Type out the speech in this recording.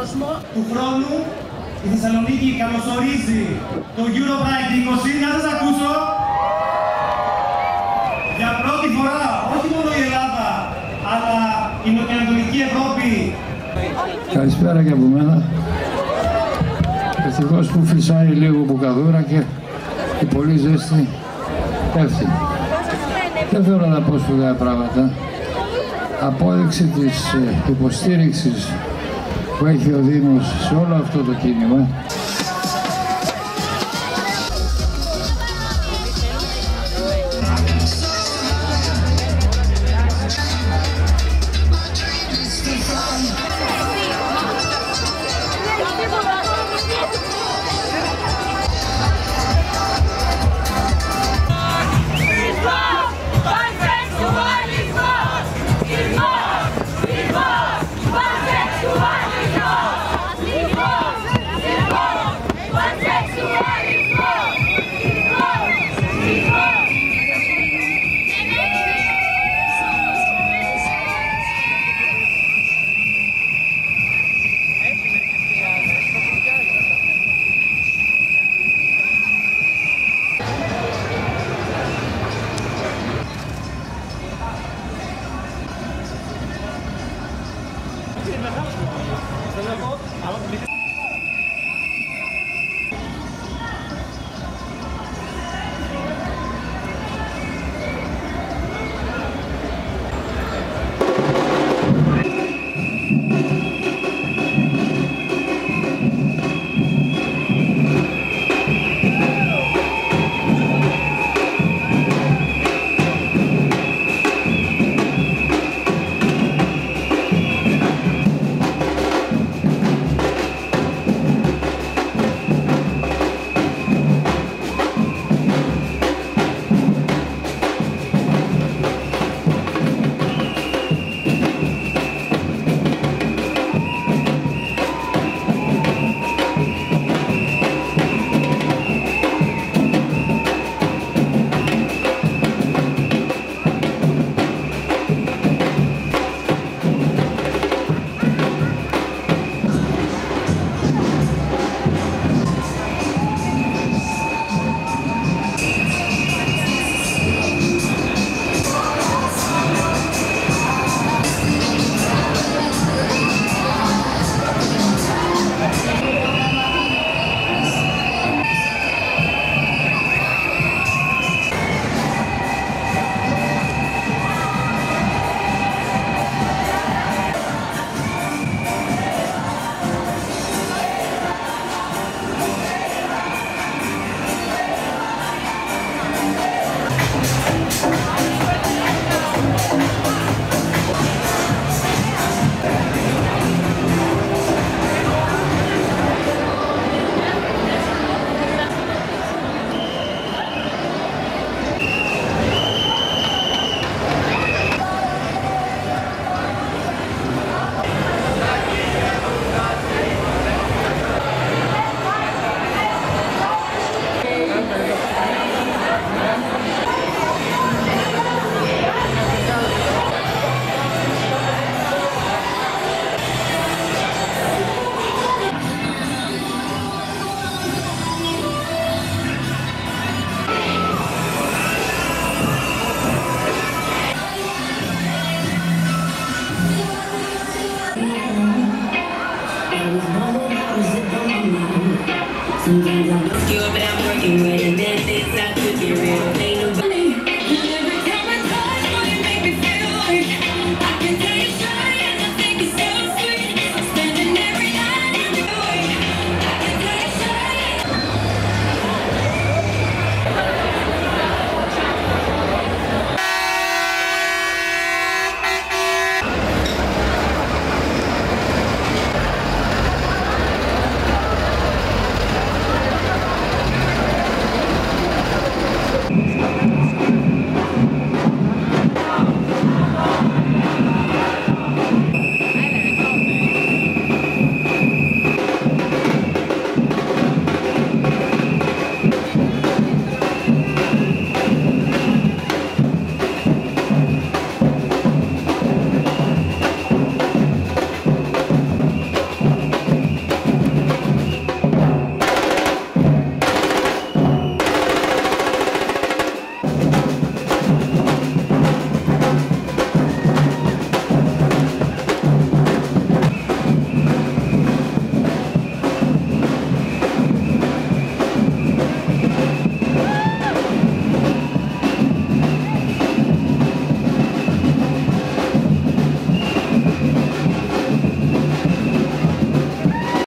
κόσμο. Του χρόνου η Θεσσαλονίκη καλωσορίζει το Europride 20. Να σας ακούσω. Για πρώτη φορά, όχι μόνο η Ελλάδα, αλλά η νοτιοανατολική Ευρώπη. Καλησπέρα και από μένα. Ευτυχώς που φυσάει λίγο μπουκαδούρα και η πολύ ζέστη πέφτει. Δεν θέλω να πω σπουδαία πράγματα. Απόδειξη της υποστήριξης που έχει ο Δήμος σε όλο αυτό το κίνημα. Sometimes I'm working with